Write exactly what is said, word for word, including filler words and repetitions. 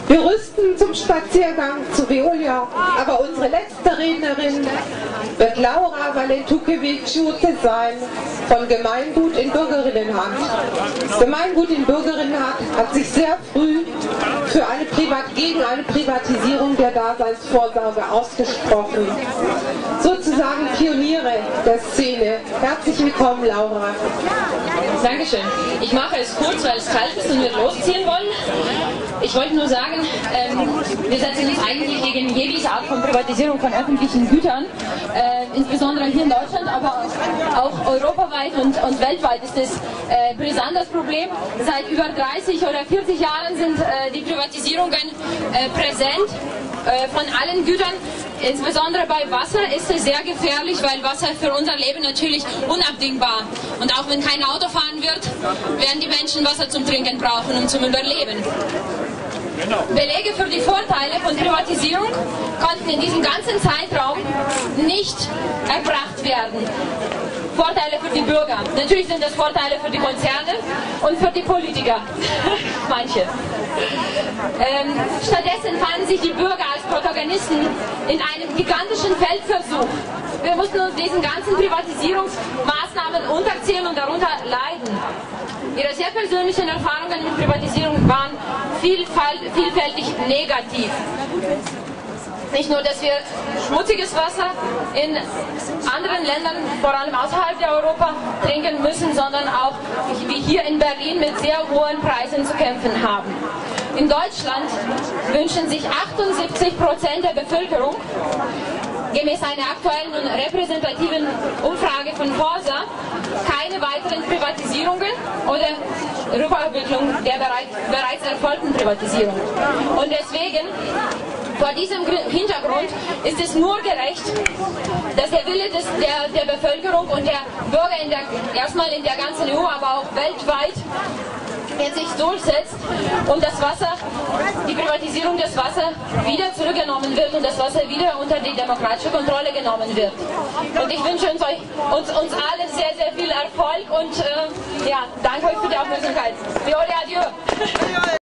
Wir rüsten zum Spaziergang zu Veolia, aber unsere letzte Rednerin wird Laura Valentukewitsch-Jute sein von Gemeingut in Bürgerinnenhand. Gemeingut in Bürgerinnenhand hat sich sehr früh für eine Privat gegen eine Privatisierung der Daseinsvorsorge ausgesprochen. Sozusagen Pioniere der Szene. Herzlich willkommen, Laura. Dankeschön. Ich mache es kurz, weil es kalt ist und wir losziehen wollen. Ich wollte nur sagen, ähm, wir setzen uns eigentlich gegen jegliche Art von Privatisierung von öffentlichen Gütern, äh, insbesondere hier in Deutschland, aber auch europaweit und, und weltweit ist es äh, brisant, das Problem. Seit über dreißig oder vierzig Jahren sind äh, die Privatisierungen äh, präsent äh, von allen Gütern. Insbesondere bei Wasser ist es sehr gefährlich, weil Wasser für unser Leben natürlich unabdingbar. Und auch wenn kein Auto fahren wird, werden die Menschen Wasser zum Trinken brauchen, um zum Überleben. Belege für die Vorteile von Privatisierung konnten in diesem ganzen Zeitraum nicht erbracht werden. Vorteile für die Bürger. Natürlich sind das Vorteile für die Konzerne und für die Politiker. Manche. Ähm, stattdessen fanden sich die Bürger als Protagonisten in einem gigantischen Feldversuch. Wir mussten uns diesen ganzen Privatisierungsmaßnahmen unterziehen und darunter leiden. Ihre sehr persönlichen Erfahrungen mit Privatisierung waren vielfältig negativ. Nicht nur, dass wir schmutziges Wasser in anderen Ländern, vor allem außerhalb der Europa, trinken müssen, sondern auch, wie hier in Berlin, mit sehr hohen Preisen zu kämpfen haben. In Deutschland wünschen sich achtundsiebzig Prozent der Bevölkerung, gemäß einer aktuellen und repräsentativen Umfrage von Forsa, keine weiteren Privatisierungen oder Rückabwicklung der bereits erfolgten Privatisierung. Und deswegen, vor diesem Hintergrund ist es nur gerecht, dass der Wille des, der, der Bevölkerung und der Bürger in der, erstmal in der ganzen E U, aber auch weltweit jetzt sich durchsetzt und das Wasser, die Privatisierung des Wassers wieder zurückgenommen wird und das Wasser wieder unter die demokratische Kontrolle genommen wird. Und ich wünsche uns, euch, uns, uns allen sehr, sehr viel Erfolg und äh, ja, danke euch für die Aufmerksamkeit. Veolia, adieu!